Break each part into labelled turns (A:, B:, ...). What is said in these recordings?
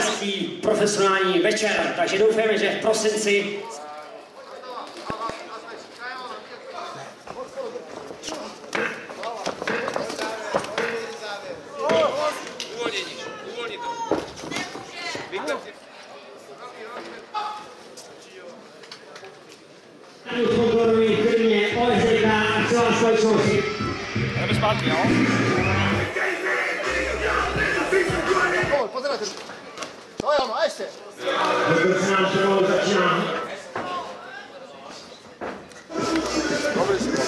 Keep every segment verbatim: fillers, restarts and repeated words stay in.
A: hezký profesionální večer, takže doufáme, že v prosinci
B: Jdeme zpátky, jo?
C: Pojď, pozerajte. To jo, no a ještě.
A: Dobře se nám pomalu začíná.
C: Dobrý si to.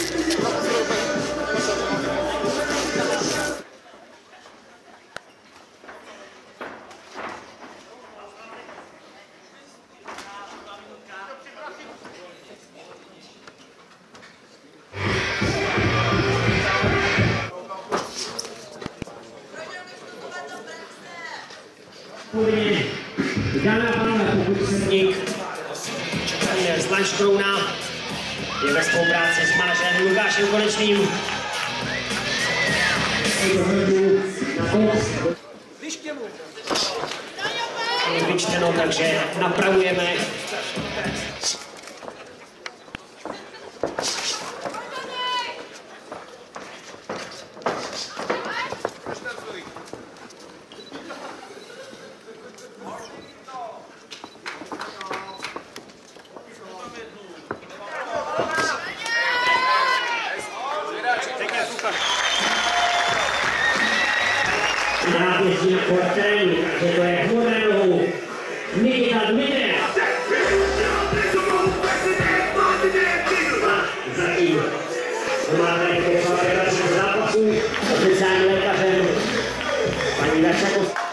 A: Dámy a pánové, pokud sedník z Lanškrouna je ve spolupráci s manažerem Lukášem Konečným. Je vyčteno, takže napravujeme. Nápěstí na porténu, takže to je Morenou, Nikita Dmitriev. Zatím to má tady pokračovat dalších zápasů s oficiálním lékařem paní Dačakovská.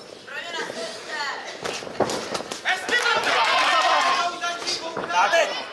B: Dáte!